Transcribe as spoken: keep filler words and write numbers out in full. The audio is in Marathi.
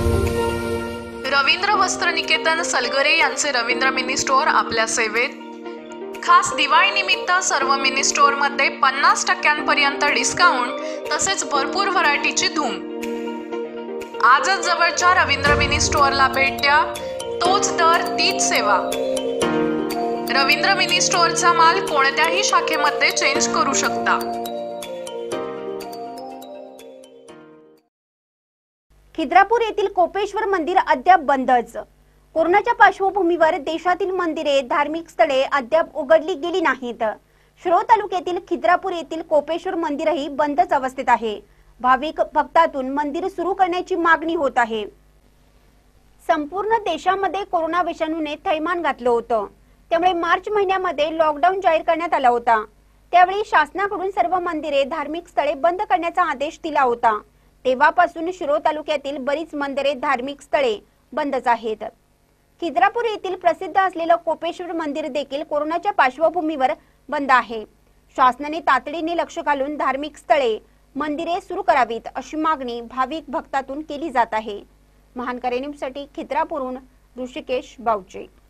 रवींद्र वस्त्रनिकेतन सलगरे यांचे रवींद्र मिनी स्टोअर आपल्या सेवेत। खास दिवाळी निमित्त सर्व मिनी स्टोअर मध्ये पन्नास टक्क्यांपर्यंत डिस्काउंट तसेच भरपूर व्हरायटीची धूम। आजच जवळच्या रवींद्र मिनी स्टोअरला भेट द्या, तोच दर तीच सेवा। रवींद्र मिनी स्टोअरचा माल कोणत्याही शाखेमध्ये चेंज करू शकता। खिद्रापूर येथील कोपेश्वर मंदिर अद्याप बंदच। कोरोनाच्या पार्श्वभूमीवर देशातील मंदिरे, धार्मिक स्थळे अद्याप उघडली गेली नाहीत। शिरोळ तालुक्यातील खिद्रापूर येथील कोपेश्वर मंदिरही बंदच अवस्थेत आहे। भाविक भक्तातून मंदिर सुरू करण्याची मागणी होत आहे। संपूर्ण देशामध्ये कोरोना विषाणूने थैमान घातलं होतं, त्यामुळे मार्च महिन्यामध्ये लॉकडाऊन जाहीर करण्यात आला होता। त्यावेळी शासनाकडून सर्व मंदिरे, धार्मिक स्थळे बंद करण्याचा आदेश दिला होता। तेव्हापासून शिरोळ तालुक्यातील बरीच मंदिरे, धार्मिक स्थळे बंदच आहेत। खिद्रापूर येथील प्रसिद्ध असलेलं कोपेश्वर मंदिर देखील कोरोनाच्या पार्श्वभूमीवर बंद आहे। शासनाने तातडीने लक्ष घालून धार्मिक स्थळे, मंदिरे सुरू करावीत अशी मागणी भाविक भक्तातून केली जात आहे। महानकरे न्यूजसाठी खिद्रापूरहून ऋषिकेश बावचे।